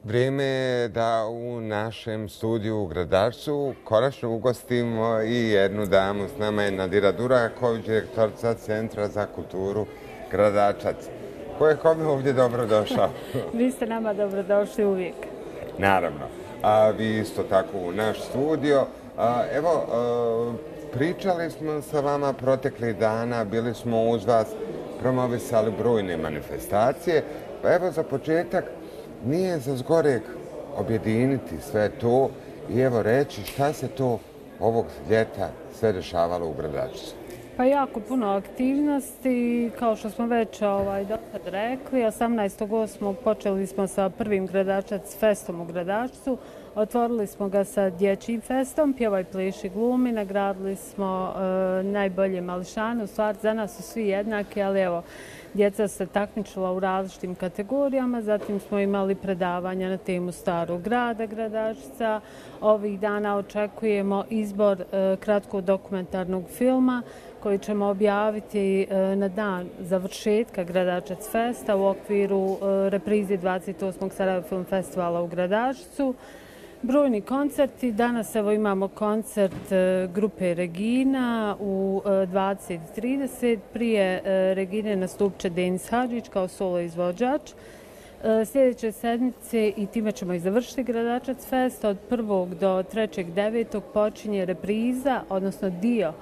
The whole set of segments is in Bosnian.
Vrijeme je da u našem studiju u Gradačcu konačno ugostimo i jednu damu. S nama je Nadira Duraković, direktorica Centra za kulturu Gradačac. Ko je kome ovdje dobrodošao? Vi ste nama dobrodošli uvijek. Naravno. A vi isto tako u naš studio. Evo, pričali smo sa vama proteklih dana, bili smo uz vas, promovisali brojne manifestacije. Pa evo za početak, nije za zgoreg objediniti sve to i evo reći šta se to ovog ljeta sve dešavalo u Gradačcu. Pa jako puno aktivnosti, kao što smo već dosad rekli, 18.8. počeli smo sa prvim Gradačac festom u Gradačcu, otvorili smo ga sa dječjim festom, Pjevaj, pleši, glumi, nagradili smo najbolje mališane, u stvari za nas su svi jednaki, ali evo, djeca se takmičila u različitim kategorijama, zatim smo imali predavanja na temu Starog grada Gradačca. Ovih dana očekujemo izbor kratkog dokumentarnog filma koji ćemo objaviti na dan završetka Gradačac festa u okviru reprize 28. Sarajevo Film Festivala u Gradačcu. Brojni koncerti. Danas evo imamo koncert grupe Regina u 20:30. Prije Regine nastup će Denis Hadžić kao solo izvođač. Sljedeće sedmice, i time ćemo i završiti Gradačac fest, od 1. do 3.9. počinje repriza, odnosno dio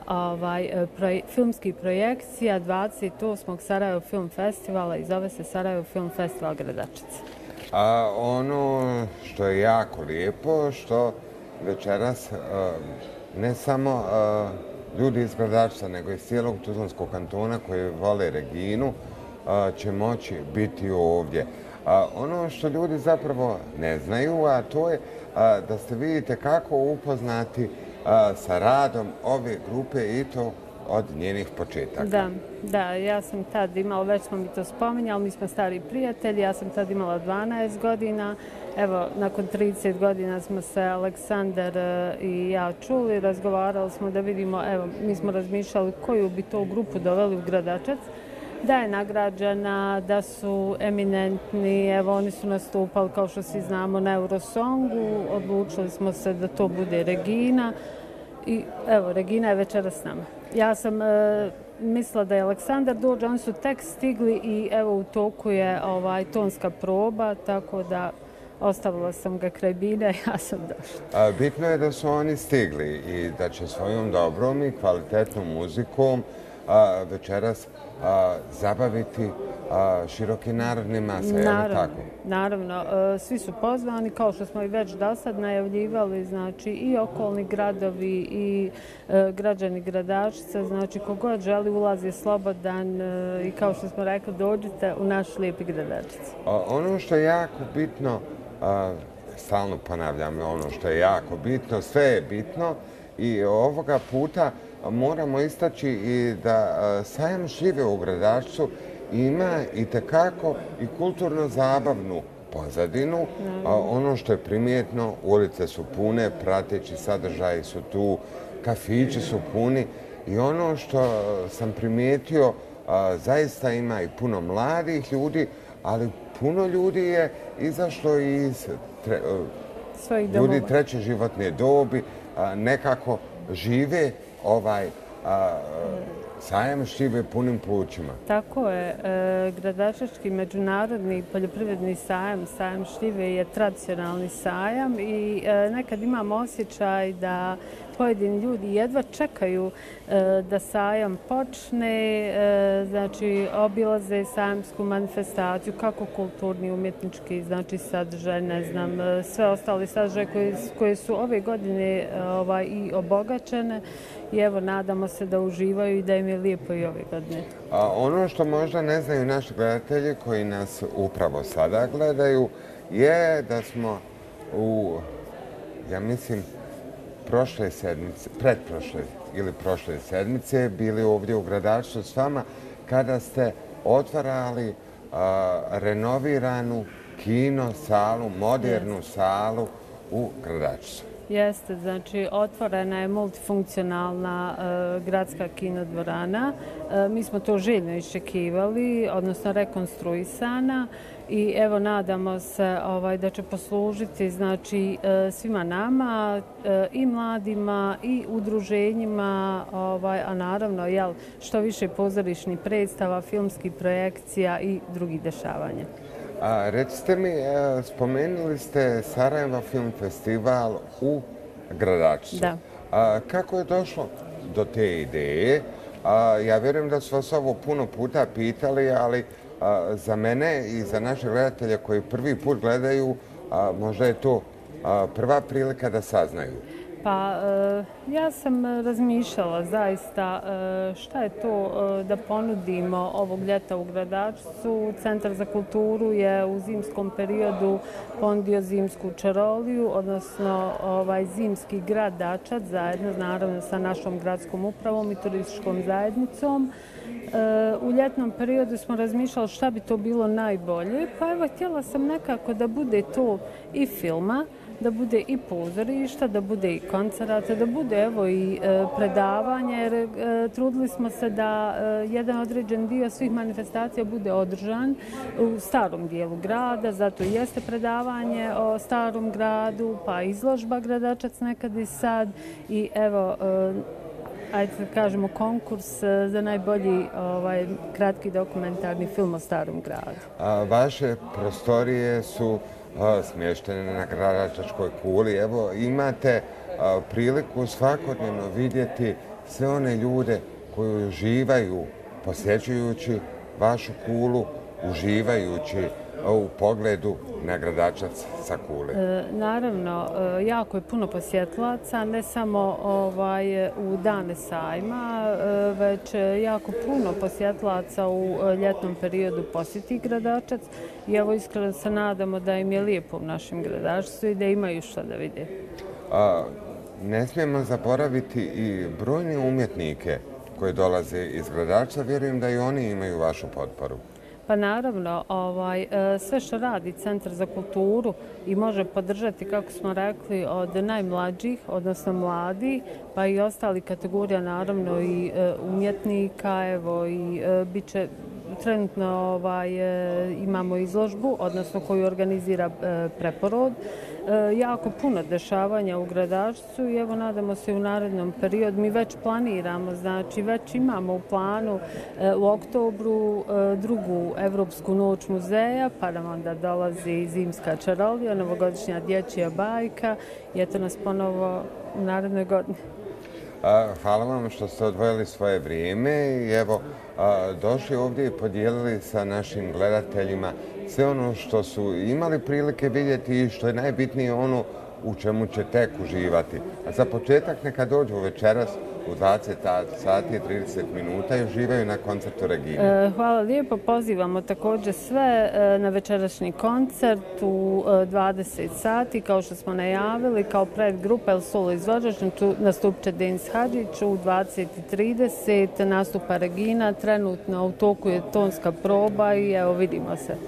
filmskih projekcija 28. Sarajevo Film Festivala i zove se Sarajevo Film Festival Gradačac. A ono što je jako lijepo, što večeras ne samo ljudi iz Gradačca, nego iz cijelog Tuzlanskog kantona koji vole Reginu će moći biti ovdje. Ono što ljudi zapravo ne znaju, a to je da ste vidite kako upoznati sa radom ove grupe i to od njenih početaka. Da, ja sam tad imala, već smo mi to spominjali, mi smo stari prijatelji, ja sam tad imala 12 godina. Evo, nakon 30 godina smo se Aleksandar i ja čuli, razgovarali smo da vidimo, evo, mi smo razmišljali koju bi to grupu doveli u Gradačac, da je nagrađena, da su eminentni, evo, oni su nastupali, kao što svi znamo, na Eurosongu, odlučili smo se da to bude Regina. I evo, Regina je večeras s nama. Ja sam mislila da je Aleksandar dođe, oni su tek stigli i evo u toku je tonska proba, tako da ostavila sam ga kraj bine, ja sam došla. Bitno je da su oni stigli i da će svojom dobrom i kvalitetnom muzikom večeras zabaviti široki narodni masa, je li tako? Naravno, svi su pozvani, kao što smo i već do sad najavljivali, znači i okolni gradovi i građani Gradačca, znači kogod želi ulaz je slobodan i kao što smo rekli, dođite u naš lijepi Gradačac. Ono što je jako bitno, stalno ponavljam, ono što je jako bitno, sve je bitno i ovoga puta moramo istaći i da sajam šljive u Gradačcu ima itekako i kulturno-zabavnu pozadinu. Ono što je primjetno, ulice su pune, prateći sadržaji su tu, kafići su puni i ono što sam primijetio, zaista ima i puno mladih ljudi, ali puno ljudi je izašlo iz ljudi treće životne dobi, nekako žive sajam šljive punim plućima. Tako je. Gradačački međunarodni poljoprivredni sajam, sajam šljive je tradicionalni sajam i nekad imam osjećaj da pojedini ljudi jedva čekaju da sajam počne, znači obilaze sajamsku manifestaciju, kako kulturni, umjetnički, znači sadržaj, ne znam, sve ostale sadržaje koje su ove godine i obogaćene i evo nadamo se da uživaju i da im je lijepo i ove godine. Ono što možda ne znaju naši gledatelji koji nas upravo sada gledaju je da smo ja mislim, prošle sedmice, pretprošle ili prošle sedmice bili ovdje u Gradačcu s vama kada ste otvarali renoviranu kino salu, modernu salu u Gradačcu. Jeste, znači otvorena je multifunkcionalna gradska kinodvorana. Mi smo to željno iščekivali, odnosno rekonstruisana i evo nadamo se da će poslužiti znači svima nama i mladima i udruženjima, a naravno što više pozorišnih predstava, filmskih projekcija i drugih dešavanja. Recite mi, spomenuli ste Sarajevo Film Festival u Gradačcu. Da. Kako je došlo do te ideje? Ja vjerujem da su vas ovo puno puta pitali, ali za mene i za naše gledatelje koji prvi put gledaju, možda je to prva prilika da saznaju. Pa ja sam razmišljala zaista šta je to da ponudimo ovog ljeta u Gradačcu. Centar za kulturu je u zimskom periodu ponudio zimsku čaroliju, odnosno zimski gradačac zajedno naravno sa našom gradskom upravom i turističkom zajednicom. U ljetnom periodu smo razmišljali šta bi to bilo najbolje, pa evo htjela sam nekako da bude to i filma, da bude i pozorišta, da bude i koncerata, da bude evo i predavanja, jer trudili smo se da jedan određen dio svih manifestacija bude održan u starom dijelu grada, zato i jeste predavanje o starom gradu, pa izložba Gradačac nekad i sad i evo ajde da kažemo konkurs za najbolji kratki dokumentarni film o starom gradu. Vaše prostorije su smještene na Gradačačkoj kuli. Evo, imate priliku svakodnevno vidjeti sve one ljude koji uživaju posjećujući vašu kulu, uživajući u pogledu na Gradačac sa kule. Naravno, jako je puno posjetlaca, ne samo u dane sajma, već jako puno posjetlaca u ljetnom periodu posjeti Gradačac i evo iskreno se nadamo da im je lijepo u našem Gradačcu i da imaju što da vide. Ne smijemo zaboraviti i brojne umjetnike koji dolaze iz Gradačca, vjerujem da i oni imaju vašu potporu. Pa naravno, sve što radi Centar za kulturu i može podržati, kako smo rekli, od najmlađih, odnosno mladi, pa i ostali kategorija, naravno i umjetnika, evo i bit će trenutno imamo izložbu, odnosno koju organizira Preporod. Jako puno dešavanja u Gradačcu i evo nadamo se u narednom periodu. Mi već planiramo, znači već imamo u planu u oktobru drugu Evropsku noć muzeja, pa nam onda dolazi zimska čarolija, novogodišnja dječja bajka i eto nas ponovo u narednoj godini. Hvala vam što ste odvojili svoje vrijeme i evo došli ovdje i podijelili sa našim gledateljima sve ono što su imali prilike vidjeti i što je najbitnije ono u čemu će tek uživati. A za početak neka dođu večeras u 20 sati i 30 minuta i uživaju na koncertu Regine. Hvala lijepo. Pozivamo također sve na večerašnji koncert u 20 sati, kao što smo najavili, kao predgrupa El Solo izvođač, nastupit će Denis Hadžić u 20:30, nastupa Regina, trenutno u toku je tonska proba i evo vidimo se.